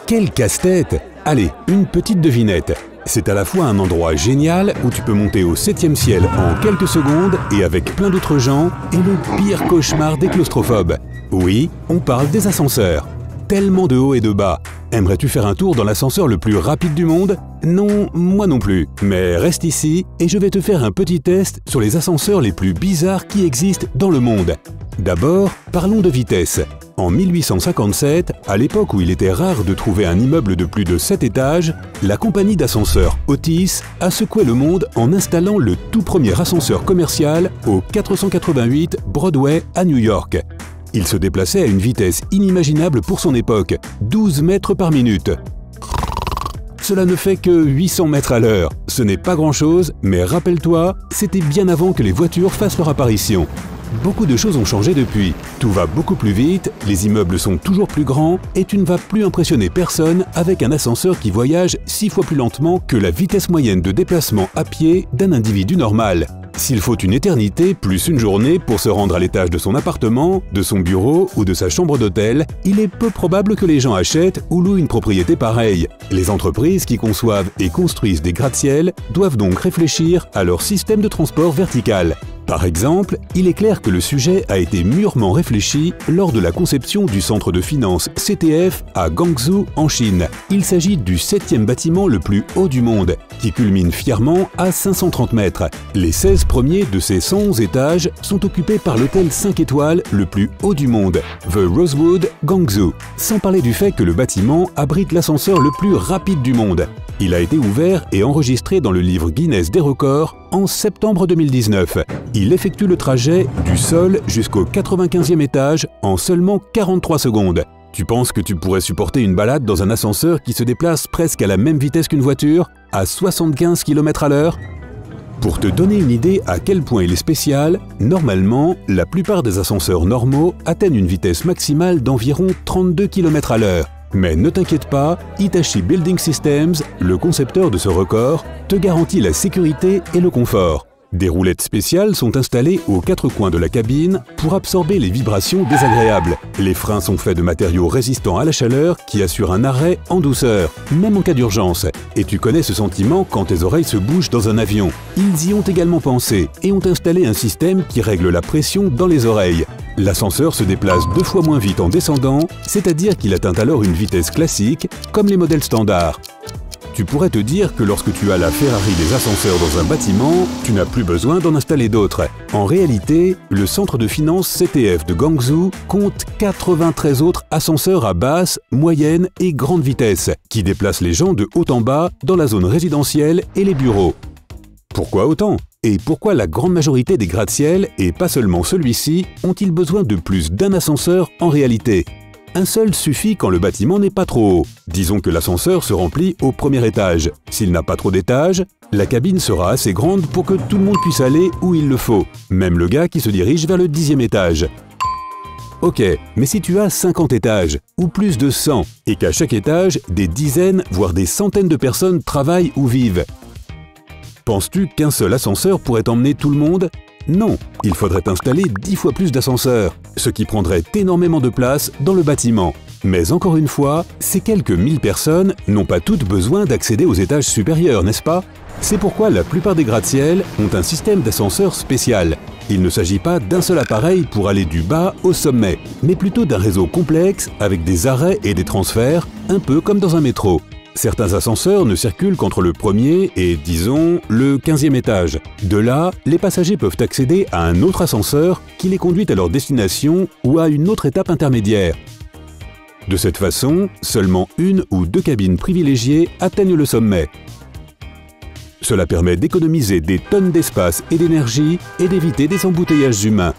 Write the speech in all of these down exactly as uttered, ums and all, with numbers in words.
Quel casse-tête! Allez, une petite devinette. C'est à la fois un endroit génial où tu peux monter au septième ciel en quelques secondes et avec plein d'autres gens, et le pire cauchemar des claustrophobes. Oui, on parle des ascenseurs. Tellement de haut et de bas. Aimerais-tu faire un tour dans l'ascenseur le plus rapide du monde? Non, moi non plus. Mais reste ici et je vais te faire un petit test sur les ascenseurs les plus bizarres qui existent dans le monde. D'abord, parlons de vitesse. En mille huit cent cinquante-sept, à l'époque où il était rare de trouver un immeuble de plus de sept étages, la compagnie d'ascenseurs Otis a secoué le monde en installant le tout premier ascenseur commercial au quatre cent quatre-vingt-huit Broadway à New York. Il se déplaçait à une vitesse inimaginable pour son époque, douze mètres par minute. Cela ne fait que huit cents mètres à l'heure. Ce n'est pas grand-chose, mais rappelle-toi, c'était bien avant que les voitures fassent leur apparition. Beaucoup de choses ont changé depuis. Tout va beaucoup plus vite, les immeubles sont toujours plus grands et tu ne vas plus impressionner personne avec un ascenseur qui voyage six fois plus lentement que la vitesse moyenne de déplacement à pied d'un individu normal. S'il faut une éternité plus une journée pour se rendre à l'étage de son appartement, de son bureau ou de sa chambre d'hôtel, il est peu probable que les gens achètent ou louent une propriété pareille. Les entreprises qui conçoivent et construisent des gratte-ciel doivent donc réfléchir à leur système de transport vertical. Par exemple, il est clair que le sujet a été mûrement réfléchi lors de la conception du centre de finance C T F à Guangzhou en Chine. Il s'agit du septième bâtiment le plus haut du monde, qui culmine fièrement à cinq cent trente mètres. Les seize premiers de ses cent onze étages sont occupés par l'hôtel cinq étoiles le plus haut du monde, The Rosewood Guangzhou. Sans parler du fait que le bâtiment abrite l'ascenseur le plus rapide du monde. Il a été ouvert et enregistré dans le livre Guinness des records en septembre deux mille dix-neuf. Il effectue le trajet du sol jusqu'au quatre-vingt-quinzième étage en seulement quarante-trois secondes. Tu penses que tu pourrais supporter une balade dans un ascenseur qui se déplace presque à la même vitesse qu'une voiture, à soixante-quinze kilomètres à l'heure? Pour te donner une idée à quel point il est spécial, normalement, la plupart des ascenseurs normaux atteignent une vitesse maximale d'environ trente-deux kilomètres à l'heure. Mais ne t'inquiète pas, Hitachi Building Systems, le concepteur de ce record, te garantit la sécurité et le confort. Des roulettes spéciales sont installées aux quatre coins de la cabine pour absorber les vibrations désagréables. Les freins sont faits de matériaux résistants à la chaleur qui assurent un arrêt en douceur, même en cas d'urgence. Et tu connais ce sentiment quand tes oreilles se bougent dans un avion. Ils y ont également pensé et ont installé un système qui règle la pression dans les oreilles. L'ascenseur se déplace deux fois moins vite en descendant, c'est-à-dire qu'il atteint alors une vitesse classique, comme les modèles standards. Tu pourrais te dire que lorsque tu as la Ferrari des ascenseurs dans un bâtiment, tu n'as plus besoin d'en installer d'autres. En réalité, le centre de finance C T F de Guangzhou compte quatre-vingt-treize autres ascenseurs à basse, moyenne et grande vitesse, qui déplacent les gens de haut en bas dans la zone résidentielle et les bureaux. Pourquoi autant? Et pourquoi la grande majorité des gratte-ciel, et pas seulement celui-ci, ont-ils besoin de plus d'un ascenseur en réalité? Un seul suffit quand le bâtiment n'est pas trop haut. Disons que l'ascenseur se remplit au premier étage. S'il n'a pas trop d'étages, la cabine sera assez grande pour que tout le monde puisse aller où il le faut, même le gars qui se dirige vers le dixième étage. Ok, mais si tu as cinquante étages, ou plus de cent, et qu'à chaque étage, des dizaines, voire des centaines de personnes travaillent ou vivent, penses-tu qu'un seul ascenseur pourrait emmener tout le monde? Non, il faudrait installer dix fois plus d'ascenseurs, ce qui prendrait énormément de place dans le bâtiment. Mais encore une fois, ces quelques mille personnes n'ont pas toutes besoin d'accéder aux étages supérieurs, n'est-ce pas? C'est pourquoi la plupart des gratte-ciel ont un système d'ascenseur spécial. Il ne s'agit pas d'un seul appareil pour aller du bas au sommet, mais plutôt d'un réseau complexe avec des arrêts et des transferts, un peu comme dans un métro. Certains ascenseurs ne circulent qu'entre le premier et, disons, le quinzième étage. De là, les passagers peuvent accéder à un autre ascenseur qui les conduit à leur destination ou à une autre étape intermédiaire. De cette façon, seulement une ou deux cabines privilégiées atteignent le sommet. Cela permet d'économiser des tonnes d'espace et d'énergie et d'éviter des embouteillages humains.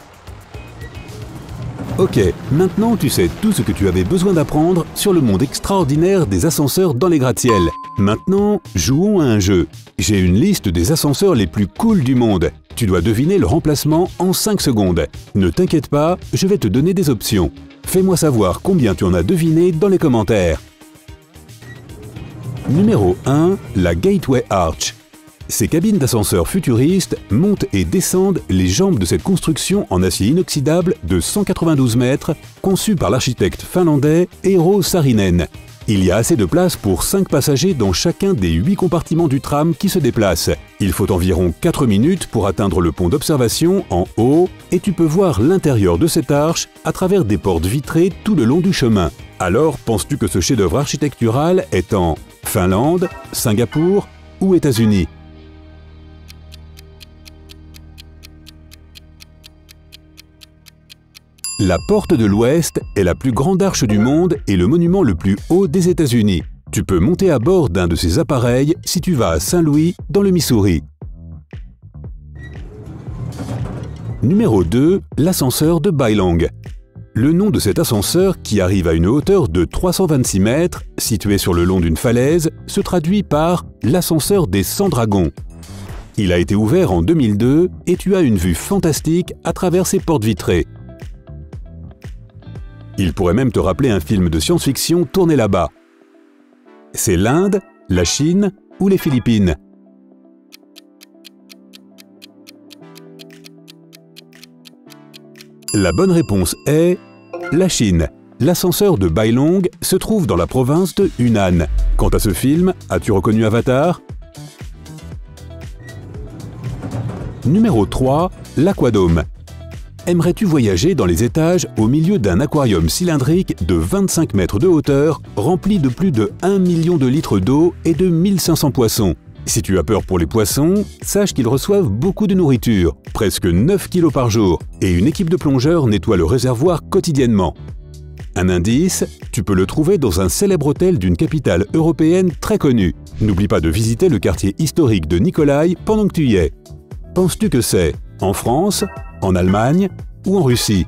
Ok, maintenant tu sais tout ce que tu avais besoin d'apprendre sur le monde extraordinaire des ascenseurs dans les gratte-ciel. Maintenant, jouons à un jeu. J'ai une liste des ascenseurs les plus cool du monde. Tu dois deviner leur emplacement en cinq secondes. Ne t'inquiète pas, je vais te donner des options. Fais-moi savoir combien tu en as deviné dans les commentaires. Numéro un, la Gateway Arch. Ces cabines d'ascenseurs futuristes montent et descendent les jambes de cette construction en acier inoxydable de cent quatre-vingt-douze mètres, conçue par l'architecte finlandais Eero Saarinen. Il y a assez de place pour cinq passagers dans chacun des huit compartiments du tram qui se déplacent. Il faut environ quatre minutes pour atteindre le pont d'observation en haut et tu peux voir l'intérieur de cette arche à travers des portes vitrées tout le long du chemin. Alors, penses-tu que ce chef-d'œuvre architectural est en Finlande, Singapour ou États-Unis? La Porte de l'Ouest est la plus grande arche du monde et le monument le plus haut des États-Unis. Tu peux monter à bord d'un de ces appareils si tu vas à Saint-Louis, dans le Missouri. Numéro deux. L'ascenseur de Bailong. Le nom de cet ascenseur, qui arrive à une hauteur de trois cent vingt-six mètres, situé sur le long d'une falaise, se traduit par l'ascenseur des cent dragons. Il a été ouvert en deux mille deux et tu as une vue fantastique à travers ses portes vitrées. Il pourrait même te rappeler un film de science-fiction tourné là-bas. C'est l'Inde, la Chine ou les Philippines? La bonne réponse est la Chine. L'ascenseur de Bailong se trouve dans la province de Hunan. Quant à ce film, as-tu reconnu Avatar? Numéro trois. L'Aquadome. Aimerais-tu voyager dans les étages au milieu d'un aquarium cylindrique de vingt-cinq mètres de hauteur, rempli de plus de un million de litres d'eau et de mille cinq cents poissons? Si tu as peur pour les poissons, sache qu'ils reçoivent beaucoup de nourriture, presque neuf kilos par jour, et une équipe de plongeurs nettoie le réservoir quotidiennement. Un indice, tu peux le trouver dans un célèbre hôtel d'une capitale européenne très connue. N'oublie pas de visiter le quartier historique de Nikolaï pendant que tu y es. Penses-tu que c'est en France, en Allemagne ou en Russie?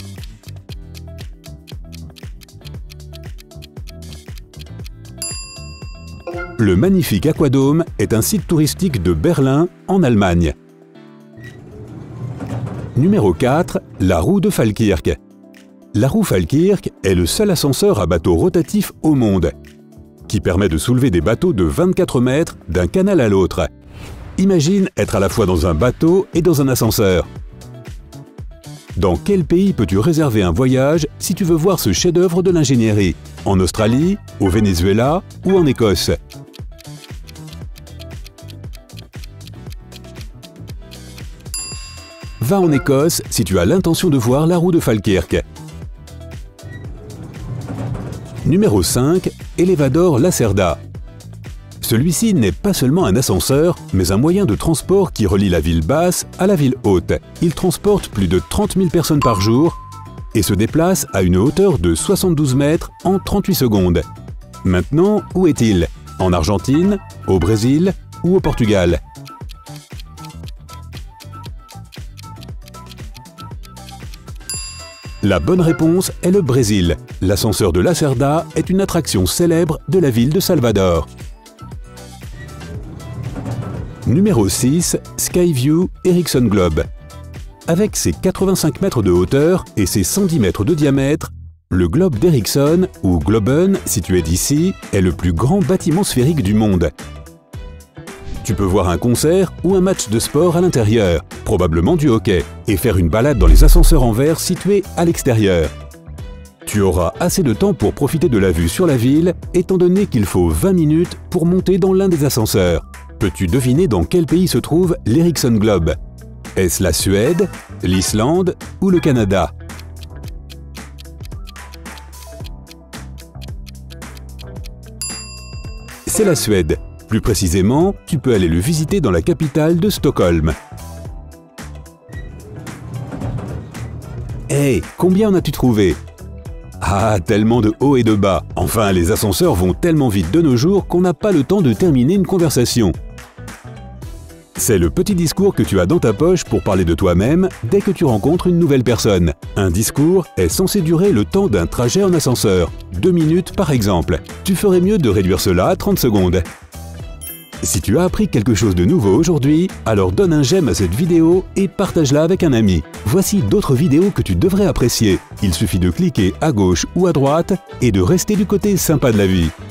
Le magnifique Aquadome est un site touristique de Berlin, en Allemagne. Numéro quatre. La roue de Falkirk. La roue Falkirk est le seul ascenseur à bateau rotatif au monde, qui permet de soulever des bateaux de vingt-quatre mètres d'un canal à l'autre. Imagine être à la fois dans un bateau et dans un ascenseur. Dans quel pays peux-tu réserver un voyage si tu veux voir ce chef-d'œuvre de l'ingénierie? En Australie, au Venezuela ou en Écosse? Va en Écosse si tu as l'intention de voir la roue de Falkirk. Numéro cinq. Elevador Lacerda. Celui-ci n'est pas seulement un ascenseur, mais un moyen de transport qui relie la ville basse à la ville haute. Il transporte plus de trente mille personnes par jour et se déplace à une hauteur de soixante-douze mètres en trente-huit secondes. Maintenant, où est-il? En Argentine, au Brésil ou au Portugal? La bonne réponse est le Brésil. L'ascenseur de Lacerda est une attraction célèbre de la ville de Salvador. Numéro six. Skyview Ericsson Globe. Avec ses quatre-vingt-cinq mètres de hauteur et ses cent dix mètres de diamètre, le globe d'Ericsson, ou Globen, situé d'ici, est le plus grand bâtiment sphérique du monde. Tu peux voir un concert ou un match de sport à l'intérieur, probablement du hockey, et faire une balade dans les ascenseurs en verre situés à l'extérieur. Tu auras assez de temps pour profiter de la vue sur la ville, étant donné qu'il faut vingt minutes pour monter dans l'un des ascenseurs. Peux-tu deviner dans quel pays se trouve l'Ericsson Globe? Est-ce la Suède, l'Islande ou le Canada? C'est la Suède. Plus précisément, tu peux aller le visiter dans la capitale de Stockholm. Hey, combien en as-tu trouvé? Ah, tellement de hauts et de bas. Enfin, les ascenseurs vont tellement vite de nos jours qu'on n'a pas le temps de terminer une conversation. C'est le petit discours que tu as dans ta poche pour parler de toi-même dès que tu rencontres une nouvelle personne. Un discours est censé durer le temps d'un trajet en ascenseur, deux minutes par exemple. Tu ferais mieux de réduire cela à trente secondes. Si tu as appris quelque chose de nouveau aujourd'hui, alors donne un j'aime à cette vidéo et partage-la avec un ami. Voici d'autres vidéos que tu devrais apprécier. Il suffit de cliquer à gauche ou à droite et de rester du côté sympa de la vie.